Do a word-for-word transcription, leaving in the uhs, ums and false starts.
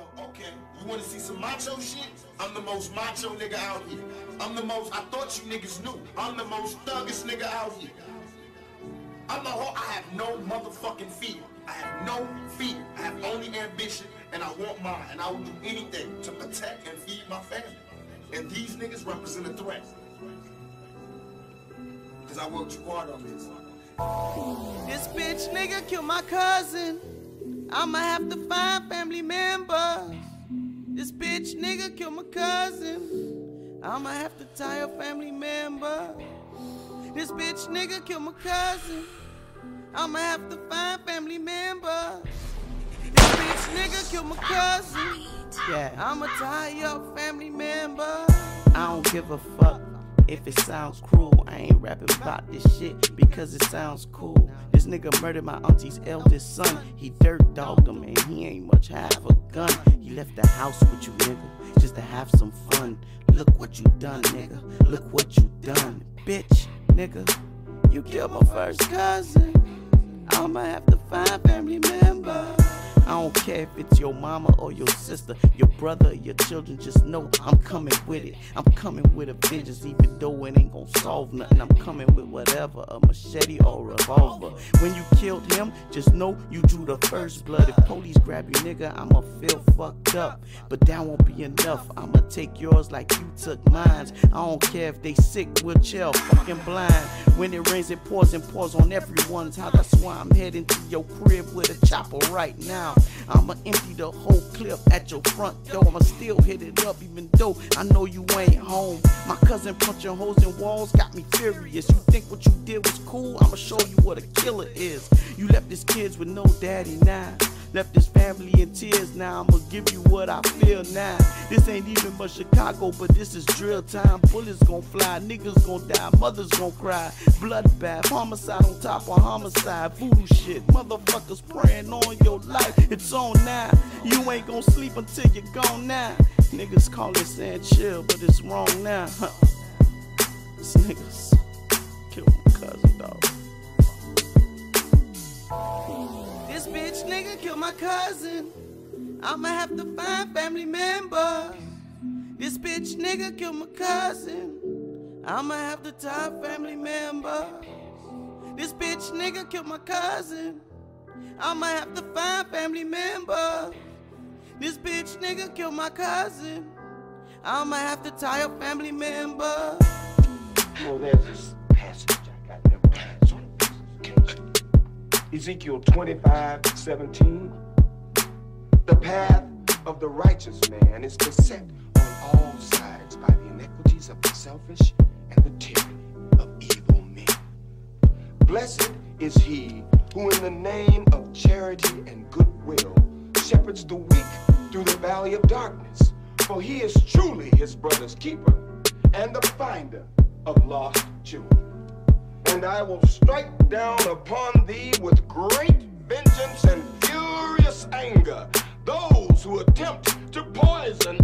Okay, you wanna see some macho shit? I'm the most macho nigga out here. I'm the most, I thought you niggas knew. I'm the most thuggish nigga out here. I'm the whole, I have no motherfucking fear. I have no fear. I have only ambition, and I want mine, and I will do anything to protect and feed my family. And these niggas represent a threat. Cause I worked too hard on this. This bitch nigga killed my cousin. I'ma have to find family members. This bitch nigga killed my cousin. I'ma have to tie a family member. This bitch nigga killed my cousin. I'ma have to find family members. This bitch nigga killed my cousin. Yeah, I'ma tie up family members. I don't give a fuck if it sounds cruel. I ain't rapping about this shit because it sounds cool. This nigga murdered my auntie's eldest son. He dirt dogged him and he ain't much half a gun. He left the house with you, nigga, just to have some fun. Look what you done, nigga. Look what you done, bitch, nigga. You killed my first cousin. I'ma have to find family members. I don't care if it's your mama or your sister, your brother or your children, just know I'm coming with it. I'm coming with a vengeance, even though it ain't gonna solve nothing. I'm coming with whatever, a machete or a revolver. When you killed him, just know you drew the first blood. If police grab you, nigga, I'ma feel fucked up. But that won't be enough, I'ma take yours like you took mine. I don't care if they sick, wheelchair, fucking blind. When it rains, it pours and pours on everyone's house. That's why I'm heading to your crib with a chopper right now. I'ma empty the whole clip at your front door. I'ma still hit it up even though I know you ain't home. My cousin punching holes in walls got me furious. You think what you did was cool? I'ma show you what a killer is. You left his kids with no daddy now. Left his family in tears now. I'ma give you what I feel now. This ain't even but Chicago, but this is drill time. Bullets gon' fly, niggas gon' die, mothers gon' cry. Bloodbath, homicide on top of homicide. Voodoo shit, motherfuckers praying on your life. It's on now. You ain't gon' sleep until you're gone now. Niggas call it saying chill, but it's wrong now. Huh. This niggas killed my cousin, dog. This bitch nigga killed my cousin. I'ma have to find family members. This bitch nigga killed my cousin. I'ma have to tie family members. This bitch nigga killed my cousin. I'ma have to find family members. This bitch nigga killed my cousin. I'ma have to tie a family member. Well, there's this passage I got memorized on Ezekiel twenty-five seventeen. The path of the righteous man is beset on all sides by the iniquities of the selfish and the tyranny of evil men. Blessed is he who in the name of charity and goodwill shepherds the weak through the valley of darkness, for he is truly his brother's keeper and the finder of lost children. And I will strike down upon thee with great vengeance and furious anger those who attempt to poison